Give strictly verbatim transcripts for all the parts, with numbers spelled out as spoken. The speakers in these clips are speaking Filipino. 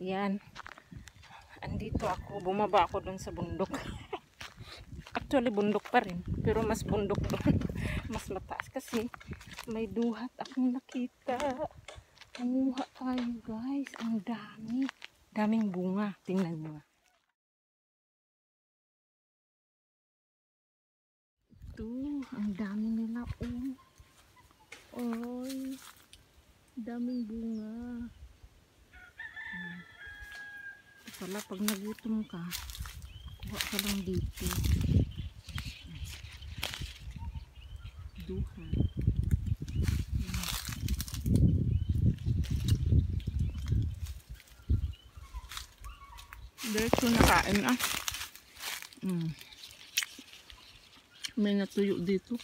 Yan. Andito ako. Bumaba ako dun sa bundok. Actually, bundok pa rin. Pero mas bundok doon. Mas mataas kasi may duhat akong nakita. Panguha tayo, guys. Ang dami. Daming bunga. Tingnan mo. Ito. Ang dami nila. Oh. Oy. Daming bunga. Ito pala, pag nagutom ka, kuha ka lang dito. Duha. Diretso na kain ah. Mm. May natuyo dito.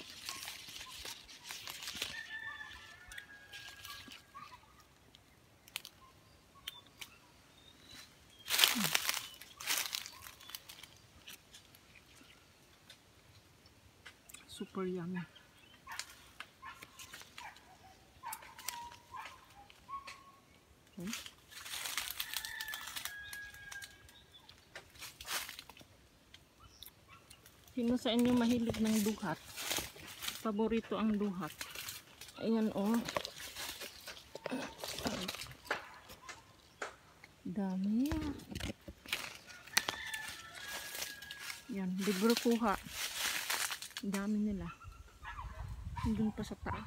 Super yummy. Okay. Sino sa inyo mahilig ng duhat? Paborito ang duhat. Ayan oh. Dami. Yan, libre kuha. Dami nila. Hanggang pa sa taas.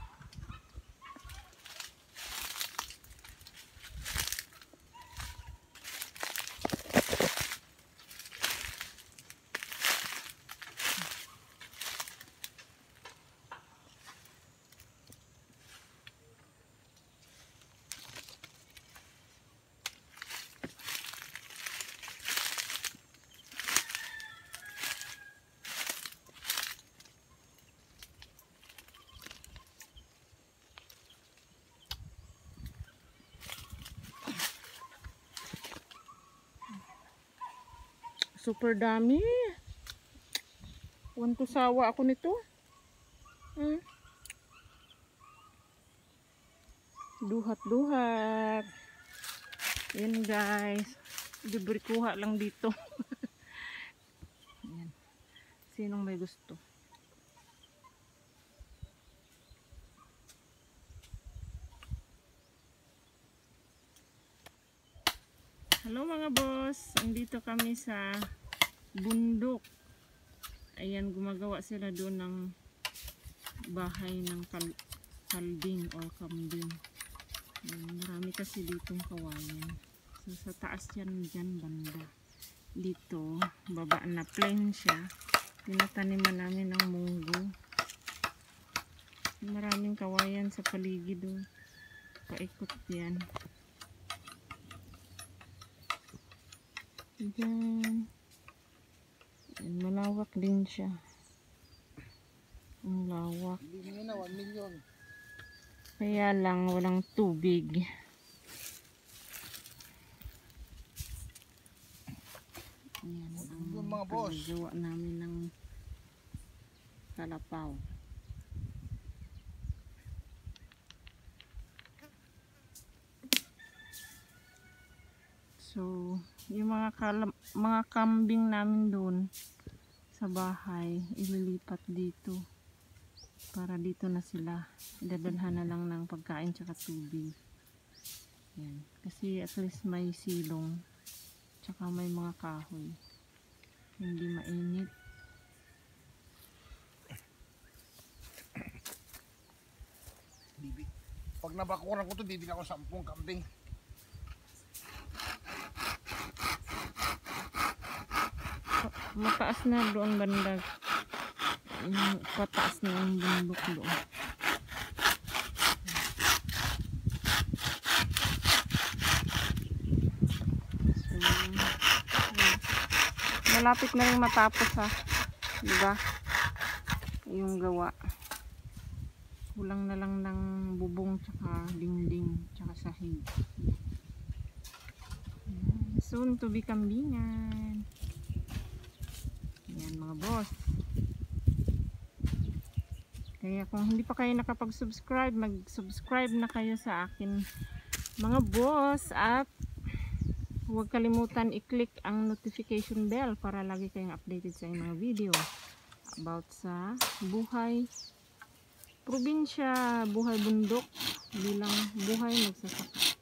Super dami. Want to sawa ako nito. Hmm. Duhat-duhat. Yan guys. Libre kuha lang dito. Yan. Sinong may gusto? Hello mga boss. Andito kami sa bundok. Ayan, gumagawa sila doon ng bahay ng kal kalding or kambing. Ayan, marami kasi ditong kawayan. So sa taas yan dyan banda. Dito, baba na plain siya. Tinataniman namin ng munggo. Maraming kawayan sa paligid doon. Paikot yan. Diyan. Malawak din siya. Ang lawak. Kaya lang walang tubig. Ayan ang paggawa namin ng kalapaw. So, yung mga kalam, mga kambing namin doon sa bahay, ililipat dito para dito na sila. Idadalhan na lang ng pagkain tsaka tubig. Yan. Kasi at least may silong tsaka may mga kahoy. Hindi mainit. Pag nabakuran ko to, bibili ako sampung kambing. Mataas na doon banda, yung pataas na yung bundok doon. So, malapit na rin matapos ha, diba? Yung gawa. Kulang na lang ng bubong tsaka dingding tsaka sahig. Soon to be kambingan. Yan mga boss. Kaya kung hindi pa kayo nakapag-subscribe, mag-subscribe na kayo sa akin mga boss. At huwag kalimutan i-click ang notification bell para lagi kayong updated sa mga video about sa buhay probinsya, buhay bundok bilang buhay magsasaka.